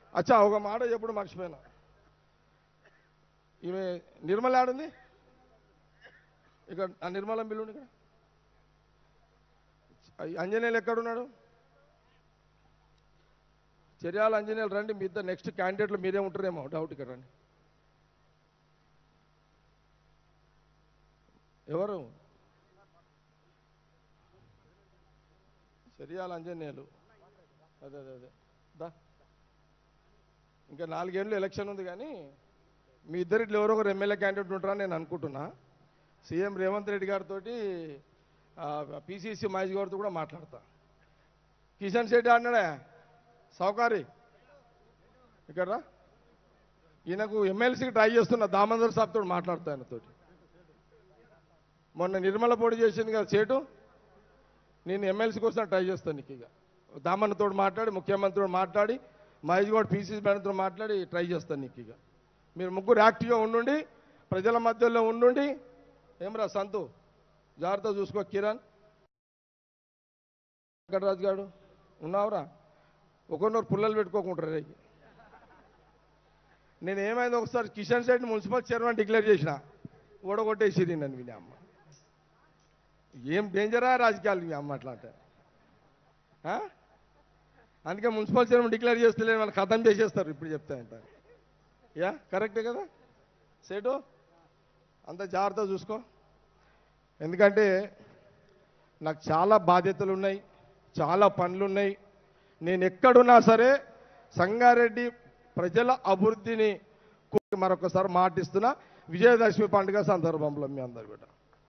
అచ్చా ఒక మాట ఎప్పుడు మర్చిపోయినా, ఈమె నిర్మల ఆడుంది ఇక్కడ, ఆ నిర్మలం బిల్లుండి ఇక్కడ, అంజనేయులు ఎక్కడున్నాడు? చర్యాల అంజనేయులు రండి, మీ ఇద్దరు నెక్స్ట్ క్యాండిడేట్లు మీరే ఉంటారేమో, డౌట్ ఇక్కడ రండి. ఎవరు? చర్యాల అంజనేయులు. అదే అదే అదే దా, ఇంకా 4 ఏళ్ళు ఎలక్షన్ ఉంది, కానీ మీ ఇద్దరిట్లో ఎవరో ఒకరు ఎమ్మెల్యే క్యాండిడేట్ ఉంటారని నేను అనుకుంటున్నా. సీఎం రేవంత్ రెడ్డి గారితో, పిసిసి మహేష్ గారితో కూడా మాట్లాడతా. కిషన్ శెట్టి అన్నాడే సౌకారి ఇక్కడ, ఈయనకు ఎమ్మెల్సీకి ట్రై చేస్తున్నా, దామోదర్ సాబ్తో మాట్లాడతా ఆయనతోటి. మొన్న నిర్మల పోటీ చేసింది కదా చేటు, నేను ఎమ్మెల్సీ కోసం ట్రై చేస్తాను. నీకు ఇక దామన్నతో మాట్లాడి, ముఖ్యమంత్రితో మాట్లాడి, మహేష్ గౌడ్ పిసిసి మేడంతో మాట్లాడి ట్రై చేస్తాను నీకు. ఇక మీరు ముగ్గురు యాక్టివ్గా ఉండుండి, ప్రజల మధ్యలో ఉండుండి. ఏమరా సంతు, జాగ్రత్త చూసుకో. కిరణ్ వెంకటరాజు గారు ఉన్నావురా, ఒకరినొకరు పుల్లలు పెట్టుకోకుంటారు రేపు. నేను ఏమైంది, ఒకసారి Kishan Shetty municipal chairman declare చేసిన, ఓడగొట్టేసిరి నన్ను. విని అమ్మ ఏం డేంజరా రాజకీయాలు మీ అమ్మ అట్లా అంటే. అందుకే మున్సిపల్ చైర్మన్ డిక్లేర్ చేస్తలే, వాళ్ళు ఖతం చేసేస్తారు ఇప్పుడు చెప్తే అంటారు. యా కరెక్టే కదా సేటు, అంత జాగ్రత్త చూసుకో. ఎందుకంటే నాకు చాలా బాధ్యతలు ఉన్నాయి, చాలా పనులు ఉన్నాయి. నేను ఎక్కడున్నా సరే సంగారెడ్డి ప్రజల అభివృద్ధిని మరొకసారి మాటిస్తున్నా. విజయదశమి పండుగ సందర్భంలో మీ అందరు కూడా